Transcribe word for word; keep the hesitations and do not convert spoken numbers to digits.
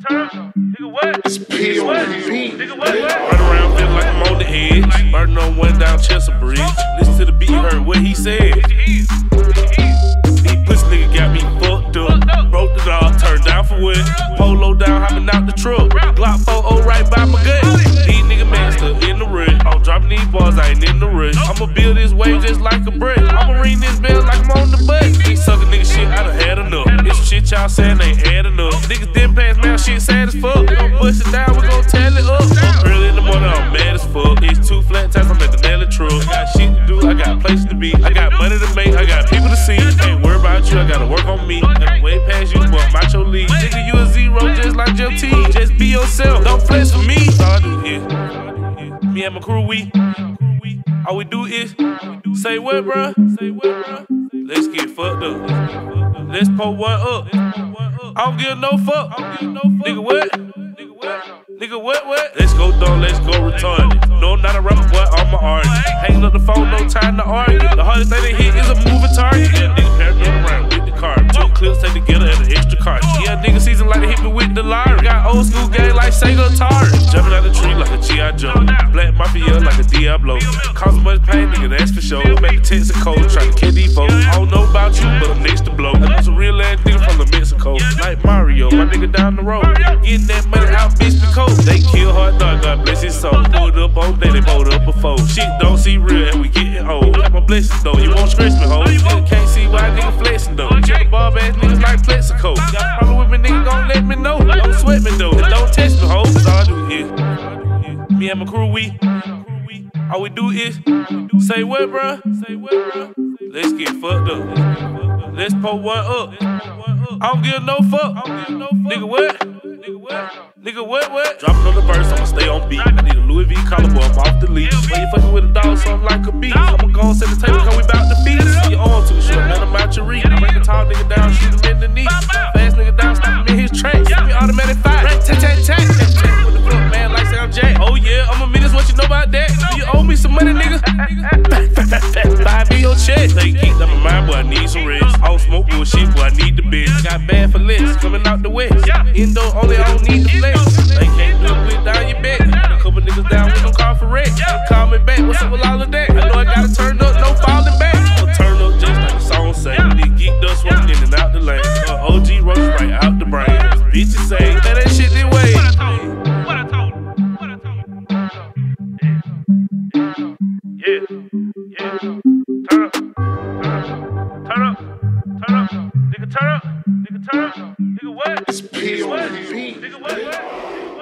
Nigga what? It's P on the beat. Nigga what? Run around feeling like I'm on the edge. Burning on one down Chester Bridge. Listen to the beat, heard what he said. These pussy niggas got me fucked up. Broke the dog, turned down for what? Polo down, hopping out the truck. Glock four oh right by my gut. These niggas master in the rush. I'm dropping these bars, I ain't in the rush. I'ma build this wave just like a brick. I'ma ring this bell like I'm on the bus. These sucker nigga shit, I done had enough. This shit y'all saying ain't had enough. Niggas didn't pass, man, shit sad as fuck. We gon' bust it down, we gon' tell it up. Early in the morning, I'm mad as fuck. It's two flat tires, I'm at the Nelly truck. I got shit to do, I got places to be. I got money to make, I got people to see. Ain't worry about you, I gotta work on me. Gotta way past you, but I'm out your league. Nigga, you a zero just like J T. Just be yourself, don't flex for me. All I do is, me and my crew, we all we do is say what, bruh? Say what, bruh? Let's get fucked up. Let's pull one up. I don't give no fuck. Nigga what? Nigga what, what? Let's go dumb, let's go retarded. No, I'm not a rapper, but I'm an artist. Hanging up the phone, no time to argue. The hardest thing to hit is a moving target. Yeah, nigga paranoid around with the car. Two clips take together and an extra car. Yeah, nigga season like they hit me with the lottery. Got old school game like Sega Atari. Jumping out the tree like a G I Joe. Black Mafia like a Diablo. Cause much pain, nigga, that's for sure. I'm at the Texas cold, trying to kill these folks. I don't know about you, but I'm next to blow. I know some real ass nigga from the Mexico. Like Mario, my nigga down the road. Getting that money out, bitch, because they kill hard dog, God bless his soul. Pulled up on day, they pulled up before. Shit don't see real and we getting old. Got my blessings though, you won't stress me, ho. Nigga can't see why nigga flexing though. Check bob ass niggas like Plexico. Got a problem with me, nigga, gon' let me know. Don't sweat me though, and don't test me, ho. All I do is, me and my crew, we all we do is say what, bruh? Say what, bruh? Let's get fucked up. Let's pull one up. I don't give no fuck. Nigga what? Nigga what? Nigga what, what? Dropping on the verse, I'ma stay on beat. I need a Louis V collar, boy, I'm off the leash. When you fucking with a dog, something like a beat. I'ma go and set the table, cause we bout to feast. See your arm too short, man, I'm out your reach. I break a tall nigga down, shoot him in the knee. Fast nigga down, stop him in his tracks. Give me automatic fire. Tat, tat, tat. With the flip, man, like say I'm Jack. Oh yeah, I'm a minute, what you know about that? Do you owe me some money, nigga? Buy me your check. Take keep on my mind, boy, I need some rest. I don't smoke bullshit, boy, I need the bitch. Got bad for less, coming out the west. Indo only, I don't need the flex. They can't do it with down your back. A couple niggas down with them call for wreck. Call me back, what's up with all of that? I know I gotta turn up, no falling back. I'ma turn up just like the song say. Nigga geek dust walking in and out the lane. Uh, O G rush right out the brain. Bitches say, man, that shit this way. What I told you? What I told you? What I told you? Yeah, yeah. Turn up, turn up, turn up, nigga turn up, nigga turn up, nigga what? It's P on the beat. Nigga what?